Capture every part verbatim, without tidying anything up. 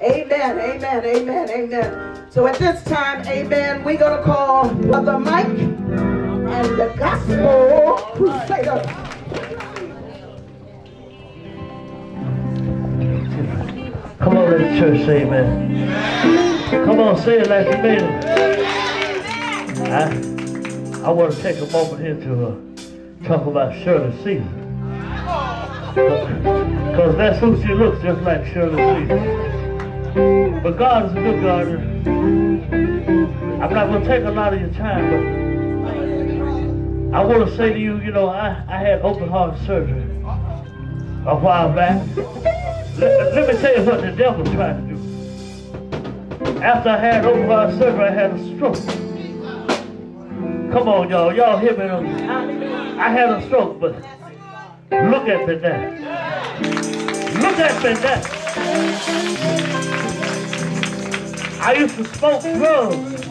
Amen, amen, amen, amen. So at this time, amen, we're going to call Brother Mike and the Gospel Crusaders. Come on, let the church say amen. Come on, say it like you mean it. I, I want to take a moment here to uh, talk about Shirley Caesar. Because that's who she looks, just like Shirley Caesar. But God is a good God. I'm not going to take a lot of your time, but I want to say to you, you know, I, I had open heart surgery a while back. Let, let me tell you what the devil tried to do. After I had open heart surgery, I had a stroke. Come on, y'all. Y'all hear me? I had a stroke, but look at me now. Look at me now. I used to smoke drugs.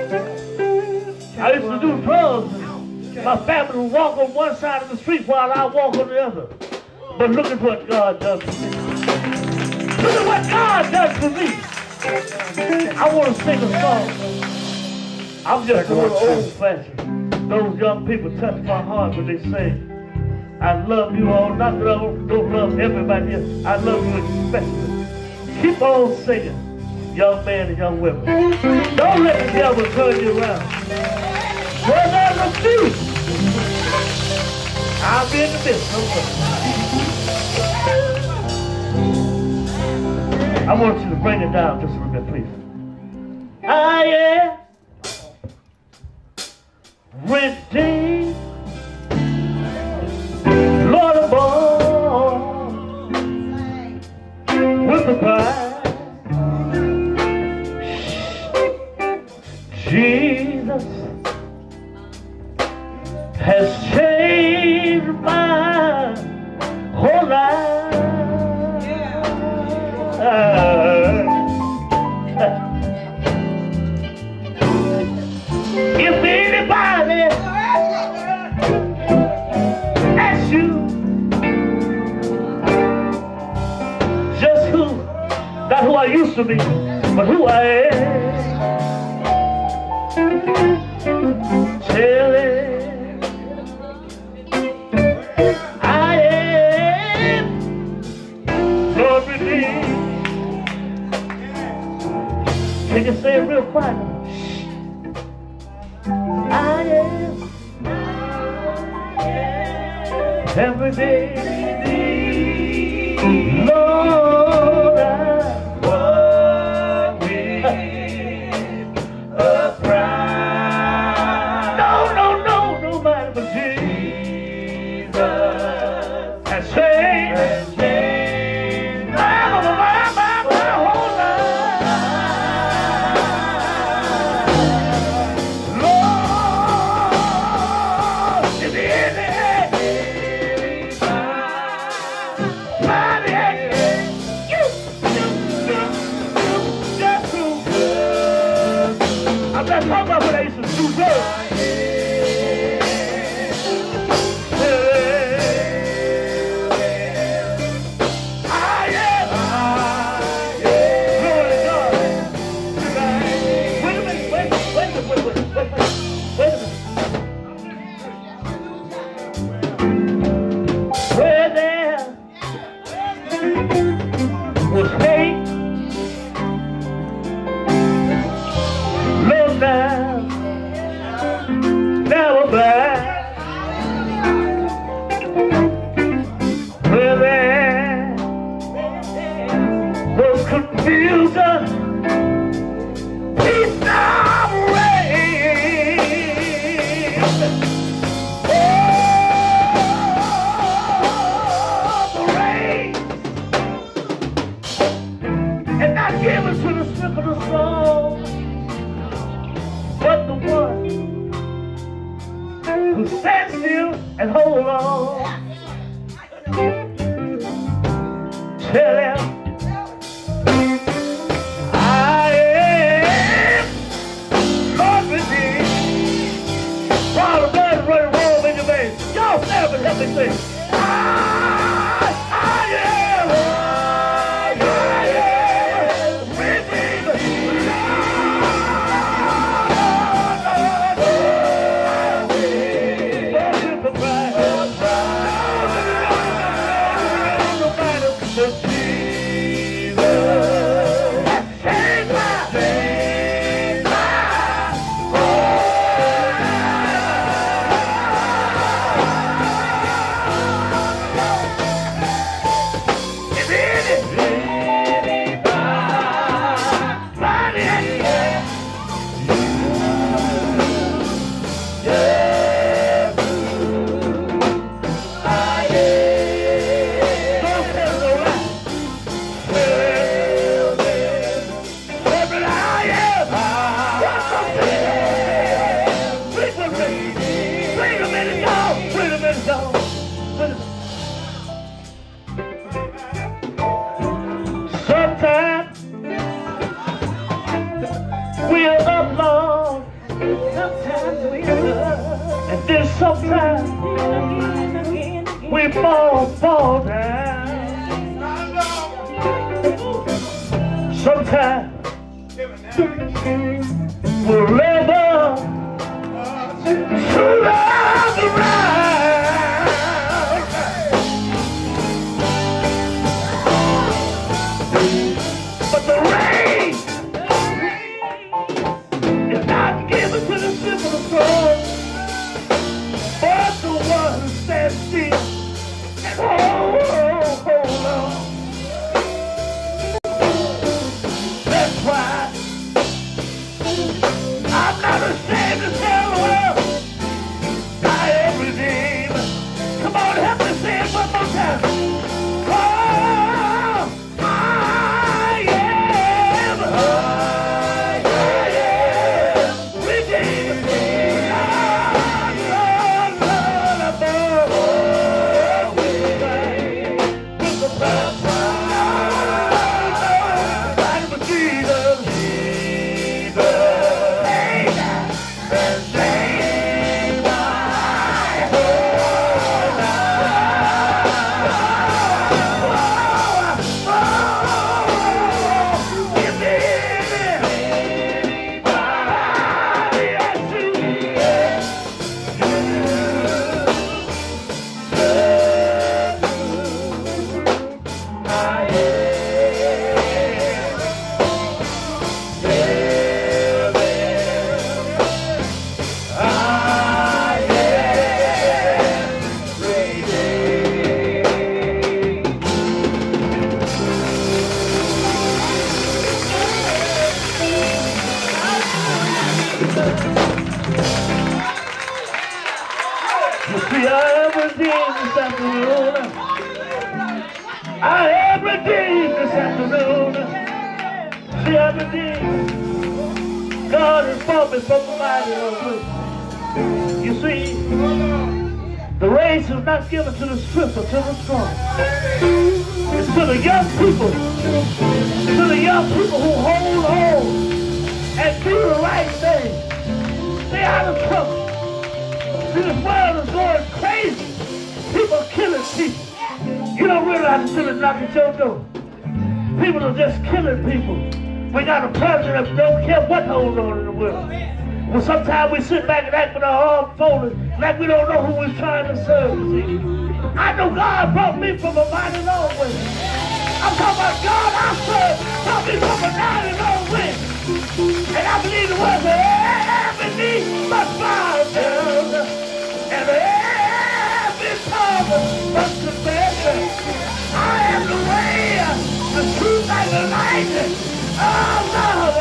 I used to do drugs. My family would walk on one side of the street while I walk on the other. But look at what God does for me. Look at what God does for me. I want to sing a song. I'm just a little old-fashioned. Those young people touch my heart when they sing, I love you all. Not that I don't love everybody here. I love you especially. Keep on singing, young men and young women. Don't let the devil turn you around. Where there's a few, I'll be in the midst. I want you to bring it down just a little bit, please. I am redeemed, Lord of all, with the prize. Jesus has changed my whole life. If anybody asks you just who, not who I used to be, but who I am, tell it I am Lord redeemed. Can you say it real quiet? I am every day, Lord, I walk with a pride. No, no, no, nobody but Jesus has changed, has changed my, my, my, my whole life. Lord, in the end, I'm not talking about what I used to do drugs. I am. Glory to God. Wait a minute, wait, wait a minute, wait, wait, wait, wait a minute. Where there was hate, love now, never back. Where there was confusion, peace now reigns. Oh, the rain, and not given to the swift of the soul, but the one who stands still and hold on. Tell him I am Lord redeemed. While the blood is running warm in your veins, y'all stand up and help me sing. I, I am, I am Sometimes we fall, fall down. Sometimes we'll never surround around. But the rain is not given to the simple of God, but the one who stands still and hold, hold on. That's why I'm not ashamed to tell the world I am redeemed. Come on, help me say it one more time. Oh, I am, I am redeemed. I am redeemed this afternoon. See, I'm redeemed. God has brought me from the mighty old place. You see, the race is not given to the swift or to the strong. It's to the young people, to the young people who hold on and do the right thing. Stay out of trouble. See, this world is going crazy. People killing people. You don't realize until it's knocking at your door. People are just killing people. We got a president that don't care what goes on in the world. Well, sometimes we sit back and act with our arms folded like we don't know who we're trying to serve. See? I know God brought me from a mighty long way. I'm talking about God I serve brought me from a mighty long way. And I believe the word that every knee must bow down. And every tongue must confess. I am the way, the truth, and the light. Oh, Lord.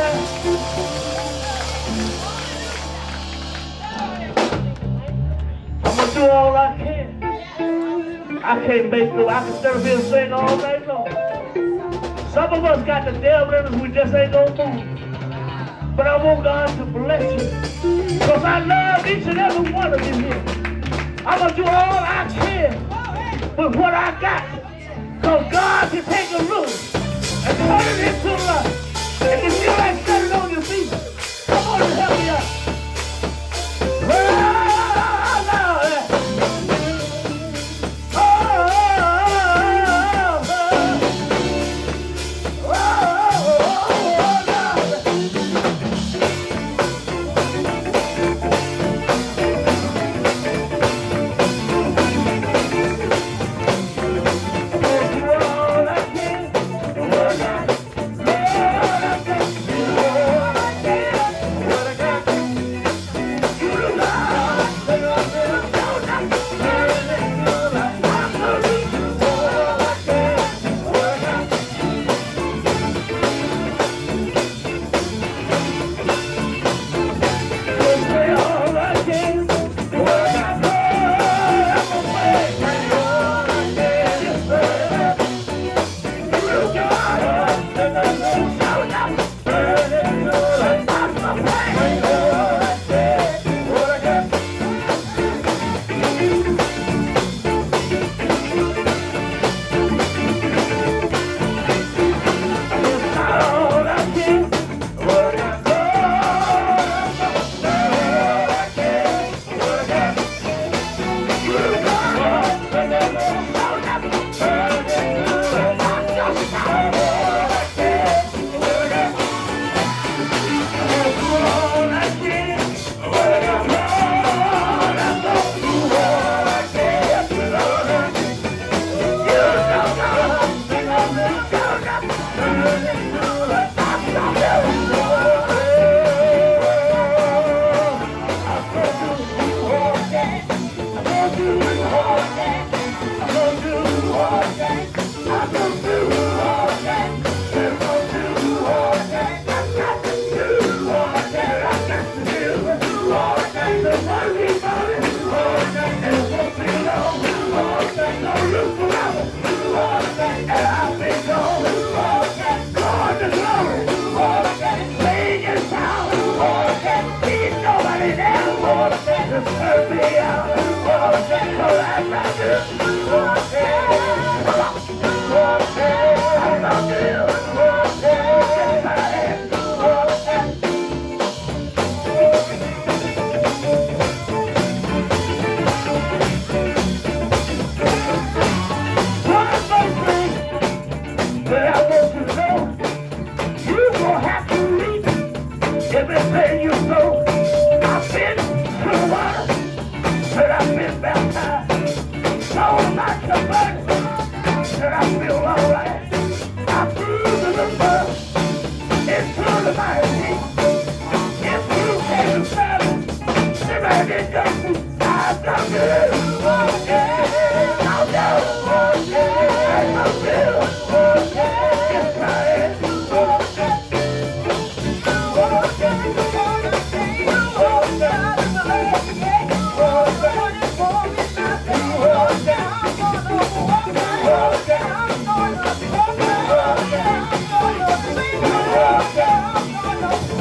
I'm going to do all I can. I can't make no, I can stand here and sing all night long. Some of us got the devil in us, we just ain't going to move. But I want God to bless you. Because I love each and every one of you here. I'm going to do all I can with what I got. Because God can take a room and turn it into life. And if you ain't standing on your feet, come on and help me out. Oh, Lord. Oh, oh, oh, oh, Lord. Everything you know, I've been to the water, but I've been baptized. So much of burden, that I feel alright. I flew to the mud, into the mighty deep. If you can't stand it, then I did just I've done good. Oh yeah, I'll go. Oh yeah, I'll feel. Oh yeah, yes I am. Oh yeah.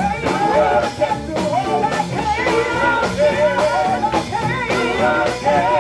Okay.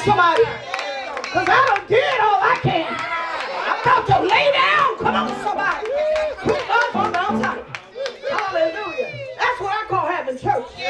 somebody. Because I done did all I can. I'm about to lay down. Come on, somebody. Put up on the outside. Hallelujah. That's what I call having church.